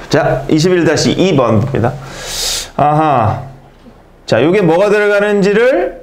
자, 21-2번 봅니다. 아하. 자, 요게 뭐가 들어가는지를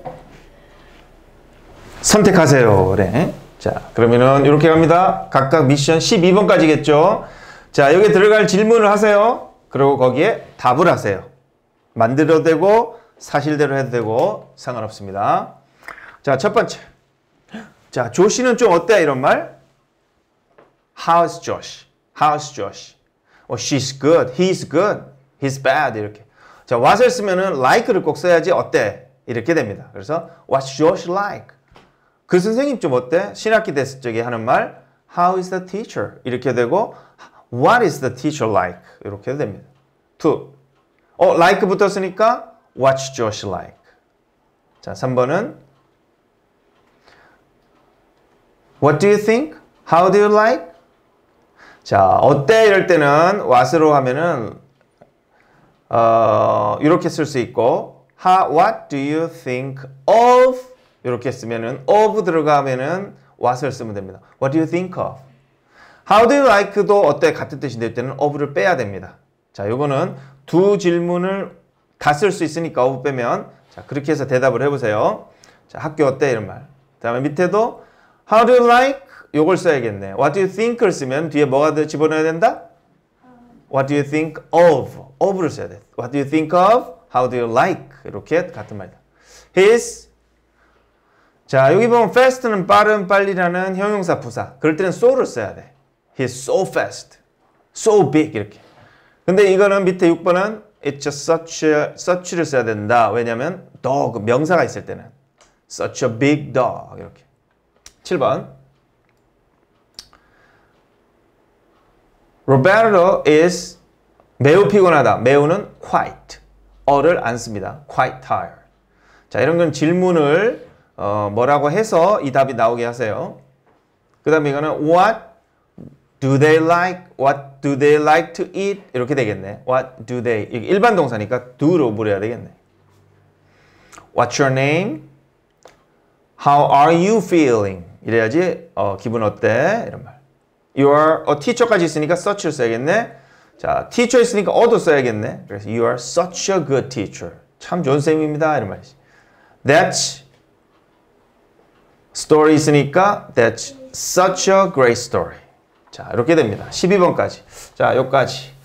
선택하세요. 그래. 자, 그러면은 이렇게 갑니다. 각각 미션 12번까지겠죠. 자, 여기 들어갈 질문을 하세요. 그리고 거기에 답을 하세요. 만들어도 되고 사실대로 해도 되고 상관없습니다. 자, 첫 번째. 자, 조시는 좀 어때? 이런 말. How's Josh? How's Josh? She's good. He's good. He's bad. 이렇게. 자, what을 쓰면은 like를 꼭 써야지 어때? 이렇게 됩니다. 그래서 What's Josh like? 그 선생님 좀 어때? 신학기 됐을 적에 하는 말 How is the teacher? 이렇게 되고 What is the teacher like? 이렇게 됩니다. 2. like 붙었으니까 What's Josh like? 자, 3번은 What do you think? How do you like? 자, 어때? 이럴 때는 what으로 하면은 이렇게 쓸 수 있고 What do you think of? 이렇게 쓰면은 of 들어가면은 what을 쓰면 됩니다. What do you think of? How do you like도 어때? 같은 뜻이 될 때는 of를 빼야 됩니다. 자, 요거는 두 질문을 다 쓸 수 있으니까 of 빼면 자, 그렇게 해서 대답을 해보세요. 자, 학교 어때? 이런 말. 그 다음에 밑에도 How do you like? 요걸 써야겠네. What do you think를 쓰면 뒤에 뭐가 더 집어넣어야 된다? What do you think of? of를 써야 돼. What do you think of? How do you like? 이렇게 같은 말이다. His 자, 여기 보면 fast는 빠른, 빨리라는 형용사 부사. 그럴 때는 so를 써야 돼. He's so fast. So big 이렇게. 근데 이거는 밑에 6번은 It's just such를 써야 된다. 왜냐면 dog 명사가 있을 때는 such a big dog 이렇게. 7번 Roberto is 매우 피곤하다. 매우는 quite. 어를 안 씁니다. quite tired. 자, 이런 건 질문을 뭐라고 해서 이 답이 나오게 하세요. 그 다음에 이거는 What do they like? What do they like to eat? 이렇게 되겠네. What do they? 이게 일반 동사니까 do로 물어야 되겠네. What's your name? How are you feeling? 이래야지 기분 어때? 이런 말. You are a teacher까지 있으니까 such를 써야겠네. 자, teacher 있으니까 어도 써야겠네. 그래서 you are such a good teacher. 참 좋은 쌤입니다. 이런 말이지. That's story 있으니까 that's such a great story. 자, 이렇게 됩니다. 12번까지. 자, 여기까지.